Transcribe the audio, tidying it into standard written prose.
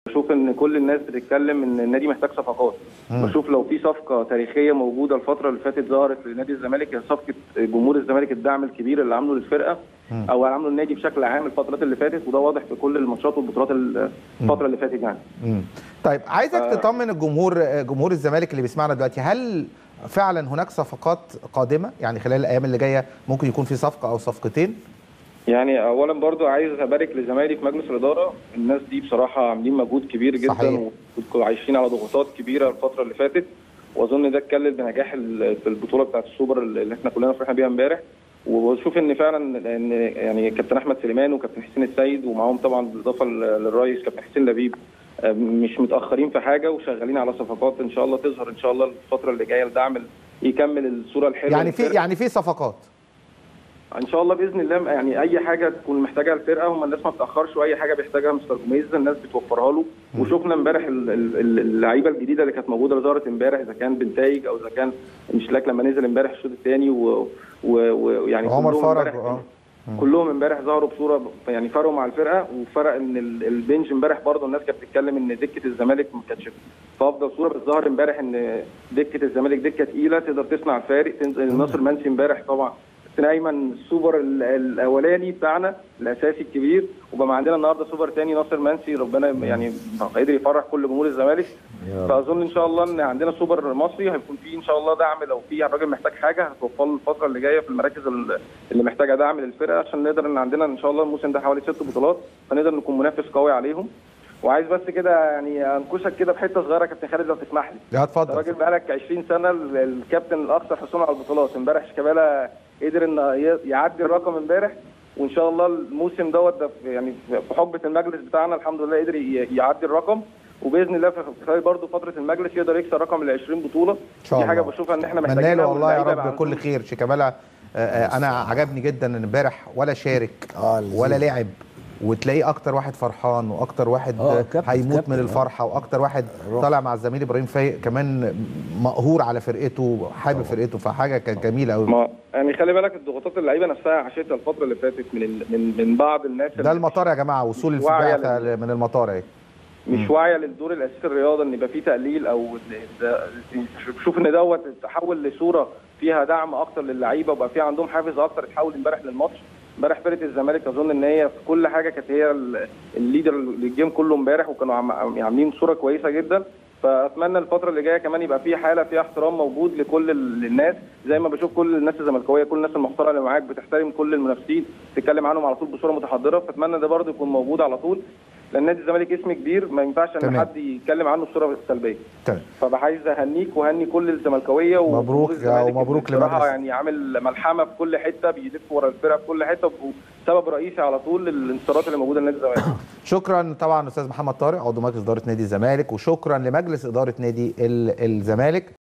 بشوف ان كل الناس بتتكلم ان النادي محتاج صفقات. بشوف لو في صفقه تاريخيه موجوده الفتره اللي فاتت ظهرت لنادي الزمالك هي صفقه جمهور الزمالك، الدعم الكبير اللي عامله للفرقه او عامله النادي بشكل عام الفترات اللي فاتت، وده واضح في كل الماتشات والبطولات الفتره اللي فاتت يعني. طيب عايزك تطمن جمهور الزمالك اللي بيسمعنا دلوقتي، هل فعلا هناك صفقات قادمه؟ يعني خلال الايام اللي جايه ممكن يكون في صفقه او صفقتين؟ يعني اولا برضو عايز ابارك لزمايلي في مجلس الاداره، الناس دي بصراحه عاملين مجهود كبير جدا. صحيح. وعايشين على ضغوطات كبيره الفتره اللي فاتت، واظن ده اتكلل بنجاح البطوله بتاعت السوبر اللي احنا كلنا فرحنا بيها امبارح. وبشوف ان فعلا ان يعني كابتن احمد سليمان وكابتن حسين السيد ومعاهم طبعا بالاضافه للرئيس كابتن حسين لبيب مش متاخرين في حاجه، وشغالين على صفقات ان شاء الله تظهر ان شاء الله الفتره اللي جايه لدعم يكمل الصوره الحلوه. يعني في صفقات ان شاء الله باذن الله. يعني اي حاجه تكون محتاجها الفرقه هم الناس ما بتاخرش، واي حاجه بيحتاجها مستر جوميز الناس بتوفرها له. وشفنا امبارح اللعيبه الجديده اللي كانت موجوده اللي ظهرت امبارح، اذا كان بنتايج او اذا كان مشلاك لما نزل امبارح الشوط الثاني ويعني عمر فرج كلهم امبارح ظهروا بصوره يعني فرقوا مع الفرقه. وفرق ان البنج امبارح برضه الناس كانت بتتكلم ان دكه الزمالك ما كانتش في افضل صوره، بس ظهر امبارح ان دكه الزمالك دكه ثقيله تقدر تصنع الفارق. تنزل ناصر منسي امبارح طبعا ايمن السوبر الاولاني بتاعنا الاساسي الكبير، وبقى عندنا النهارده سوبر ثاني ناصر منسي، ربنا يعني قادر يفرح كل جمهور الزمالك. فاظن ان شاء الله ان عندنا سوبر مصري هيكون فيه ان شاء الله دعم، لو في الراجل محتاج حاجه هتوفر له الفتره اللي جايه في المراكز اللي محتاجه دعم للفرقه، عشان نقدر ان عندنا ان شاء الله الموسم ده حوالي 6 بطولات فنقدر نكون منافس قوي عليهم. وعايز بس كده يعني انكشك كده بحته صغيره يا كابتن خالد لو تسمح لي. اتفضل. راجل بقالك 20 سنه الكابتن الاكثر حصولا على البطولات، امبارح شيكابالا قدر ان يعدي الرقم امبارح، وان شاء الله الموسم دوت يعني في حقبه المجلس بتاعنا الحمد لله قدر يعدي الرقم، وباذن الله في خلال برضه فتره المجلس يقدر يكسر رقم ال 20 بطوله. دي حاجه بشوفها ان احنا محتاجينها. اتمنى له والله يا رب كل خير. شيكابالا انا عجبني جدا ان امبارح ولا شارك ولا لعب، وتلاقيه اكتر واحد فرحان واكتر واحد هيموت من الفرحه، واكتر واحد طالع مع الزميل ابراهيم فايق كمان مقهور على فرقته حابب فرقته، فحاجه كانت جميله قوي. يعني خلي بالك الضغوطات اللعيبه نفسها عاشتها الفتره اللي فاتت من بعض الناس. ده المطار يا جماعه، وصول البعثه من المطار اهي مش واعيه للدور الاساسي الرياضه ان يبقى فيه تقليل او شوف ان دوت تحول لصوره فيها دعم اكتر للعيبه وبقى في عندهم حافز اكتر. اتحول امبارح للماتش. امبارح فرقه الزمالك اظن ان هي في كل حاجه كانت هي الليدر للجيم كله امبارح، وكانوا عاملين صوره كويسه جدا. فاتمنى الفتره اللي جايه كمان يبقى في حاله فيها احترام موجود لكل الناس، زي ما بشوف كل الناس الزملكاويه كل الناس المحترمه اللي معاك بتحترم كل المنافسين، تتكلم عنهم على طول بصوره متحضره. فاتمنى ده برضه يكون موجود على طول، لان نادي الزمالك اسم كبير ما ينفعش ان حد يتكلم عنه بصوره سلبيه. فبعايز اهنيك وهني كل الزملكاويه ومبروك ومبروك لمجلس. يعني عامل ملحمه في كل حته، بيلف ورا الفرقه في كل حته، وسبب رئيسي على طول للانتصارات اللي موجوده لنادي الزمالك. شكرا طبعا استاذ محمد طارق عضو مجلس اداره نادي الزمالك، وشكرا لمجلس اداره نادي الزمالك.